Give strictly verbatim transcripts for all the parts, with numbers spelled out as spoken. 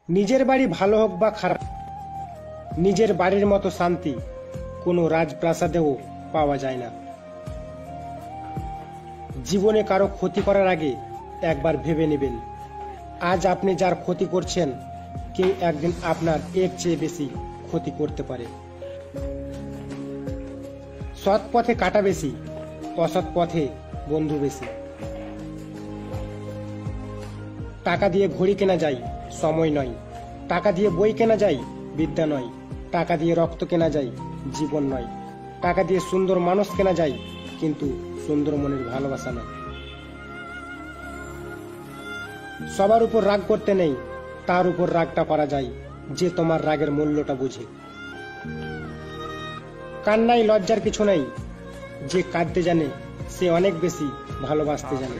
নিজের বাড়ি ভালো হোক বা খারাপ, নিজের বাড়ির মতো শান্তি কোনো রাজপ্রাসাদেও পাওয়া যায় না। জীবনে কারো ক্ষতি করার আগে একবার ভেবে নেবেন, আজ আপনি যার ক্ষতি করছেন কেউ একদিন আপনার এর চেয়ে বেশি ক্ষতি করতে পারে। সৎ পথে কাটা বেশি, অসৎ পথে বন্ধু বেশি। টাকা দিয়ে ঘড়ি কেনা যায়, সময় নয়। টাকা দিয়ে বই কেনা যায়, বিদ্যা নয়। টাকা দিয়ে রক্ত কেনা যায়, জীবন নয়। টাকা দিয়ে সুন্দর মানুষ কেনা যায়, কিন্তু সুন্দর মনের ভালোবাসা নয়। সবার উপর রাগ করতে নেই, তার উপর রাগটা করা যায় যে তোমার রাগের মূল্যটা বুঝে। কান্নায় লজ্জার কিছু নেই, যে কাঁদতে জানে সে অনেক বেশি ভালোবাসতে জানে।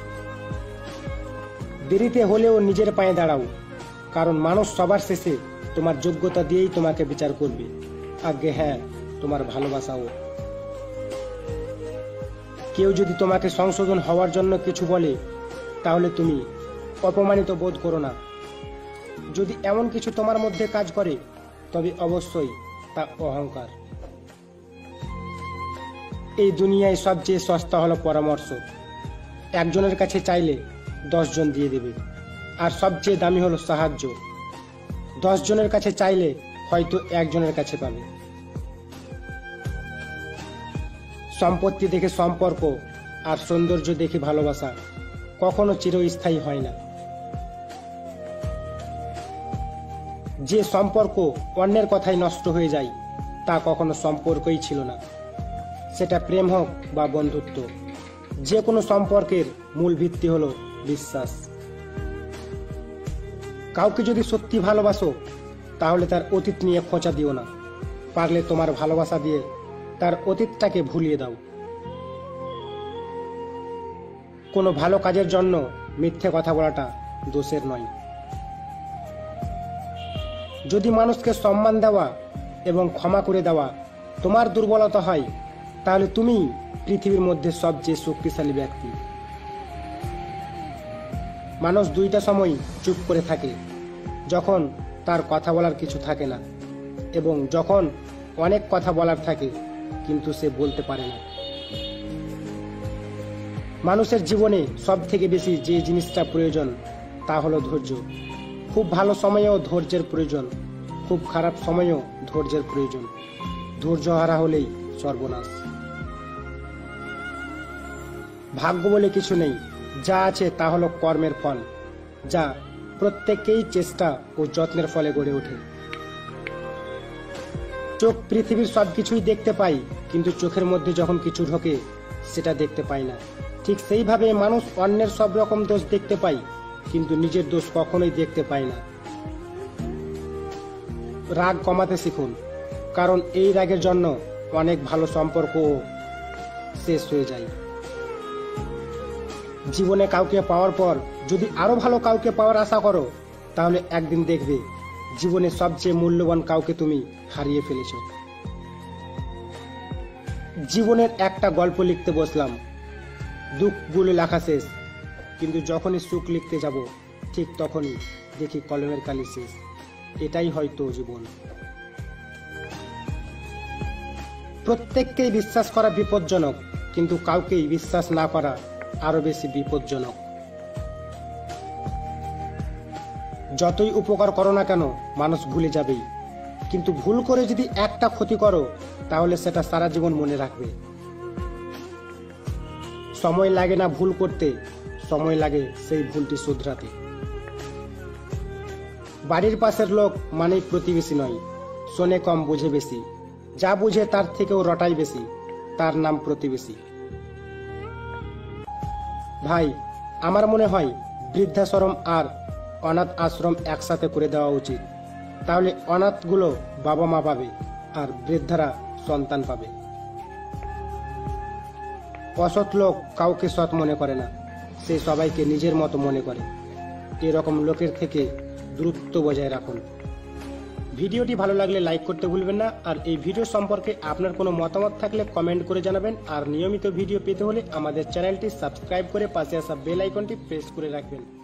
দেরিতে হলেও নিজের পায়ে দাঁড়াও, কারণ মানুষ সবার শেষে তোমার যোগ্যতা দিয়েই তোমাকে বিচার করবে। আগে হ্যাঁ, তোমার ভালোবাসাও। কেউ যদি তোমাকে সংশোধন হওয়ার জন্য কিছু বলে, তাহলে তুমি অপমানিত বোধ করো না। যদি এমন কিছু তোমার মধ্যে কাজ করে, তবে অবশ্যই তা অহংকার। এই দুনিয়ায় সবচেয়ে সস্তা হলো পরামর্শ। একজনের কাছে চাইলে দশজন দিয়ে দেবে। আর সবচেয়ে দামি হলো সাহায্য। দশ জনের কাছে চাইলে হয়তো একজনের কাছে পাবে। সম্পত্তি দেখে সম্পর্ক আর সৌন্দর্য দেখে ভালোবাসা কখনো চিরস্থায়ী হয় না। যে সম্পর্ক অন্যের কথায় নষ্ট হয়ে যায়, তা কখনো সম্পর্কই ছিল না। সেটা প্রেম হোক বা বন্ধুত্ব, যে কোনো সম্পর্কের মূল ভিত্তি হলো বিশ্বাস। কাউকে যদি সত্যি ভালোবাসো, তাহলে তার অতীত নিয়ে খোঁচা দিও না। পারলে তোমার ভালোবাসা দিয়ে তার অতীতটাকে ভুলিয়ে দাও। কোনো ভালো কাজের জন্য মিথ্যে কথা বলাটা দোষের নয়। যদি মানুষকে সম্মান দেওয়া এবং ক্ষমা করে দেওয়া তোমার দুর্বলতা হয়, তাহলে তুমি পৃথিবীর মধ্যে সবচেয়ে শক্তিশালী ব্যক্তি। মানুষ দুইটা সময় চুপ করে থাকে, যখন তার কথা বলার কিছু থাকে না, এবং যখন অনেক কথা বলার থাকে কিন্তু সে বলতে পারে না। মানুষের জীবনে সব থেকে বেশি যে জিনিসটা প্রয়োজন তা হলো ধৈর্য। খুব ভালো সময়েও ধৈর্যের প্রয়োজন, খুব খারাপ সময়েও ধৈর্যের প্রয়োজন। ধৈর্য হারা হলেই সর্বনাশ। ভাগ্য বলে কিছু নেই, যা আছে তা হলো কর্মের ফল, যা প্রত্যেককেই চেষ্টা ও যত্নের ফলে গড়ে ওঠে। চোখ পৃথিবীর সবকিছুই দেখতে পাই, কিন্তু চোখের মধ্যে যখন কিছু ঢোকে সেটা দেখতে পাই না। ঠিক সেইভাবে মানুষ অন্যের সব রকম দোষ দেখতে পায়, কিন্তু নিজের দোষ কখনোই দেখতে পায় না। রাগ কমাতে শিখুন, কারণ এই রাগের জন্য অনেক ভালো সম্পর্কও শেষ হয়ে যায়। জীবনে কাউকে পাওয়ার পর যদি আরো ভালো কাউকে পাওয়ার আশা করো, তাহলে একদিন দেখবে জীবনে সবচেয়ে মূল্যবান কাউকে তুমি হারিয়ে ফেলেছ। জীবনের একটা গল্প লিখতে বসলাম, দুঃখগুলো লেখা শেষ, কিন্তু যখনই সুখ লিখতে যাব ঠিক তখনই দেখি কলমের কালি শেষ। এটাই হয়তো জীবন। প্রত্যেককেই বিশ্বাস করা বিপজ্জনক, কিন্তু কাউকেই বিশ্বাস না করা আরো বেশি বিপজ্জনক। যতই উপকার করো না কেন, মানুষ ভুলে যাবেই, কিন্তু ভুল করে যদি একটা ক্ষতি করো, তাহলে সেটা সারা জীবন মনে রাখবে। সময় লাগে না ভুল করতে, সময় লাগে সেই ভুলটি শুধরাতে। বাড়ির পাশের লোক মানেই প্রতিবেশী নয়, শোনে কম বুঝে বেশি, যা বুঝে তার থেকেও রটাই বেশি, তার নাম প্রতিবেশী। ভাই, আমার মনে হয় বৃদ্ধাশ্রম আর অনাথ আশ্রম একসাথে করে দেওয়া উচিত। তাহলে অনাথগুলো বাবা মা পাবে, আর বৃদ্ধারা সন্তান পাবে। অসৎ লোক কাউকে সৎ মনে করে না, সে সবাইকে নিজের মতো মনে করে। এরকম লোকের থেকে দূরত্ব বজায় রাখুন। ভিডিওটি ভালো লাগলে লাইক করতে ভুলবেন না, আর এই ভিডিও সম্পর্কে আপনার কোনো মতামত থাকলে কমেন্ট করে জানাবেন। আর নিয়মিত ভিডিও পেতে হলে আমাদের চ্যানেলটি সাবস্ক্রাইব করে পাশে আসা বেল আইকনটি প্রেস করে রাখবেন।